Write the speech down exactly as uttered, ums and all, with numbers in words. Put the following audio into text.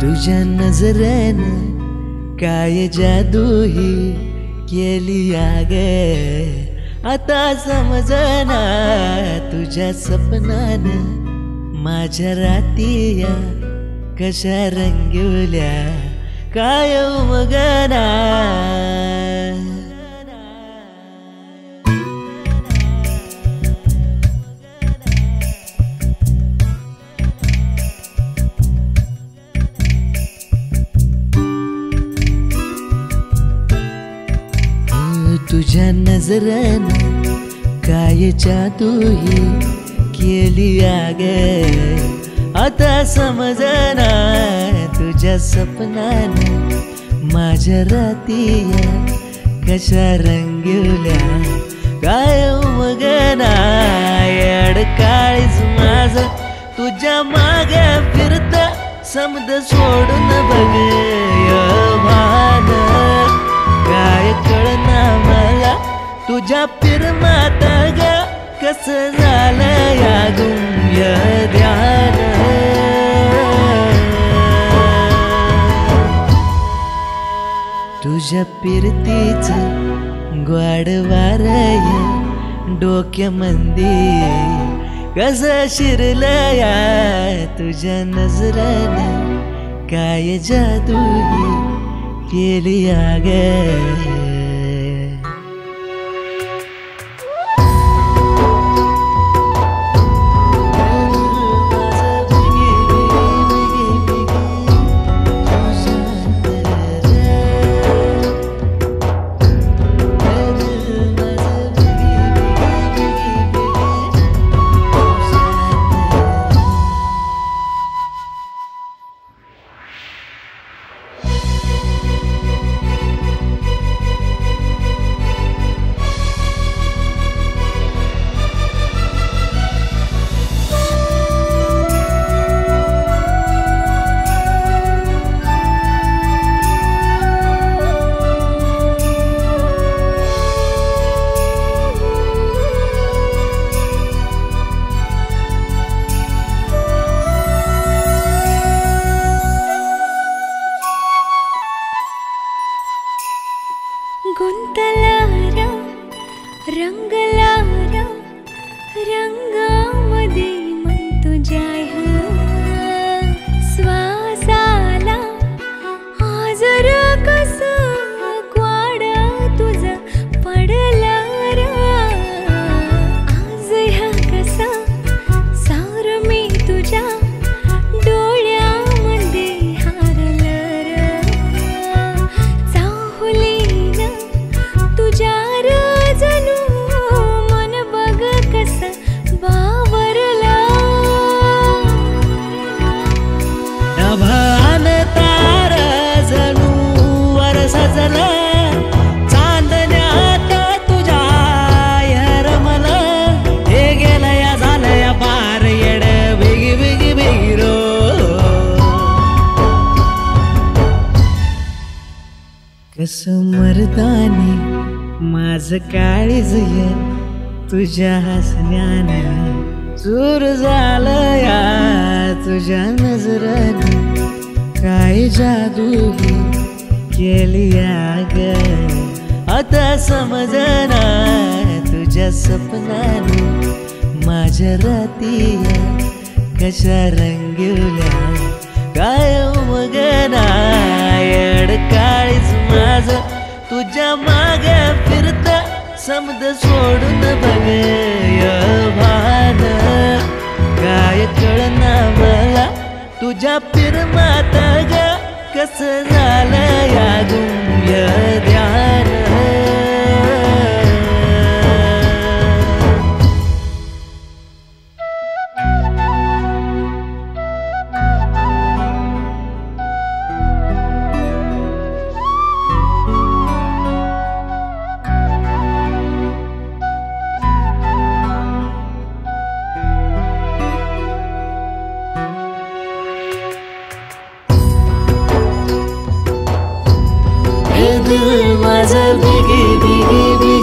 तुझ्या नजरेनं काय जादू ही केली ग आता समजना तुझ्या सपनानं माझ्या रातिया कशा रंगवल्या काय उमगना तुझ्या नजरेनं काय जादू ही केली ग आता समजना तुझ्या सपनानं माझ्या रातिया कशा रंगवल्या काय उमगना अडकाळीच माझं तुझ्या मागे फिरता समद सोडून बघ भान काय कळना मला तुझ्या पिरमात ग कस झालं या गुंय ध्यान तुझ्या पिरतीच ग्वाड वारय डोक्यामंदी कस शिरलं या तुझ्या नजरेनं काय जादू ही केली ग गुंतलारा रंगलारा रंगामध्ये मन तुझ्या श्वासाला आजर कस ग्वाड तुझं पडला आज ह्या कसा सार मी तुझ्या डोळ्यामध्ये हारल चाहुली जणू मन बघ कस बावरला नभान तार जणू वर सजला चांदण्यात तुझ्या रमला हे गेलं या झालं या पार येड बेगी बेगी बेगिरो कस मर्दानी माझं काळीज तुझ्या हसण्यानं चूर झालं या तुझ्या नजरेनं काय जादू ही केली ग आता समजना तुझ्या सपनानं माझ्या रातिया कशा रंगवल्या काय उमगना अडकाळीच माझं तुझ्या मागे फिरता समद सोडून बघ भान काय कळना मला तुझ्या पिरमात ग कस झालं या गुंय ध्यान माझं बिगी बिगी